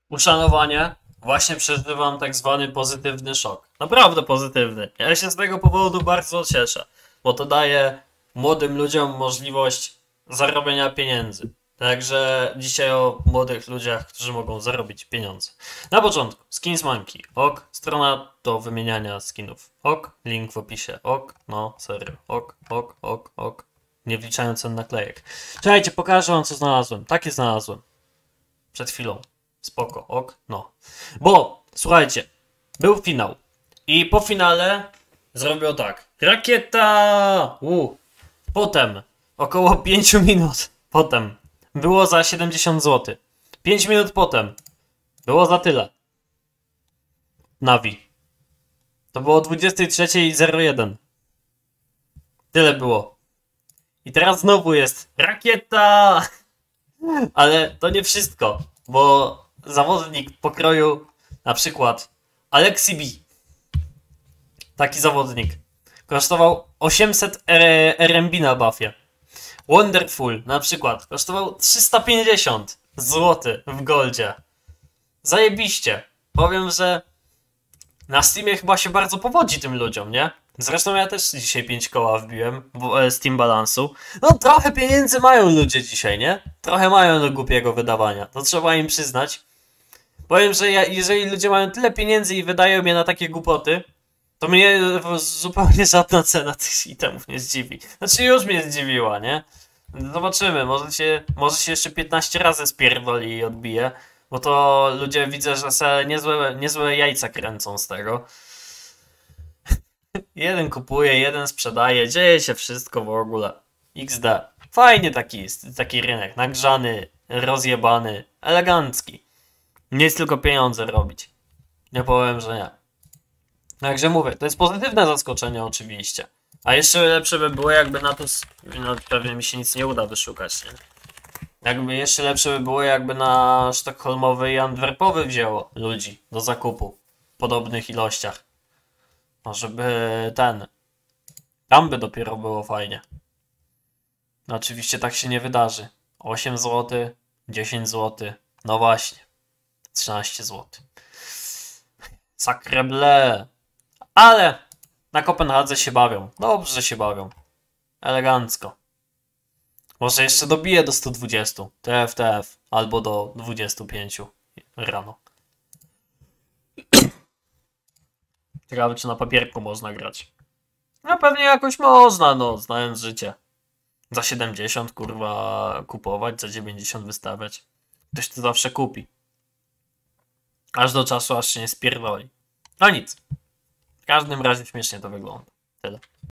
uszanowanie, właśnie przeżywam tak zwany pozytywny szok. Naprawdę pozytywny. Ja się z tego powodu bardzo cieszę, bo to daje młodym ludziom możliwość zarobienia pieniędzy. Także dzisiaj o młodych ludziach, którzy mogą zarobić pieniądze. Na początku, Skins Monkey, ok, strona do wymieniania skinów, ok, link w opisie, ok, no serio, ok, ok, ok, ok, nie wliczając cen naklejek. Czekajcie, pokażę wam co znalazłem, takie znalazłem, przed chwilą. Spoko, ok, no. Bo, słuchajcie, był finał. I po finale zrobił tak. Rakieta! Potem, około 5 minut potem, było za 70 zł. 5 minut potem, było za tyle. Navi. To było o 23:01. Tyle było. I teraz znowu jest rakieta! Ale to nie wszystko, bo zawodnik pokroju na przykład Alexi B. Taki zawodnik. Kosztował 800 RMB na buffie. Wonderful na przykład kosztował 350 zł w goldzie. Zajebiście. Powiem, że na Steamie chyba się bardzo powodzi tym ludziom, nie? Zresztą ja też dzisiaj 5 koła wbiłem Steam balansu. No trochę pieniędzy mają ludzie dzisiaj, nie? Trochę mają do głupiego wydawania. To trzeba im przyznać. Powiem, że jeżeli ludzie mają tyle pieniędzy i wydają je na takie głupoty, to mnie zupełnie żadna cena tych itemów nie zdziwi. Znaczy już mnie zdziwiła, nie? Zobaczymy, może się jeszcze 15 razy spierdoli i odbije. Bo to ludzie widzę, że se niezłe jajca kręcą z tego. Jeden kupuje, jeden sprzedaje, dzieje się wszystko w ogóle. XD. Fajnie taki rynek, nagrzany, rozjebany, elegancki. Nie jest tylko pieniądze robić. Nie powiem, że nie. Także mówię, to jest pozytywne zaskoczenie oczywiście. A jeszcze lepsze by było jakby na to... No pewnie mi się nic nie uda wyszukać, nie? Jakby jeszcze lepsze by było jakby na sztokholmowy i antwerpowy wzięło ludzi do zakupu. W podobnych ilościach. Może by tam by dopiero było fajnie. No oczywiście tak się nie wydarzy. 8 zł, 10 zł, no właśnie. 13 zł. Sacre bleu. Ale na Kopenhadze się bawią. Dobrze się bawią. Elegancko. Może jeszcze dobiję do 120. TFTF. Albo do 25 rano. Ciekawe, czy na papierku można grać. No pewnie jakoś można, no, znając życie. Za 70, kurwa, kupować, za 90 wystawiać. Ktoś to zawsze kupi. Aż do czasu, aż się nie spierdoli. No nic. W każdym razie śmiesznie to wygląda. Tyle.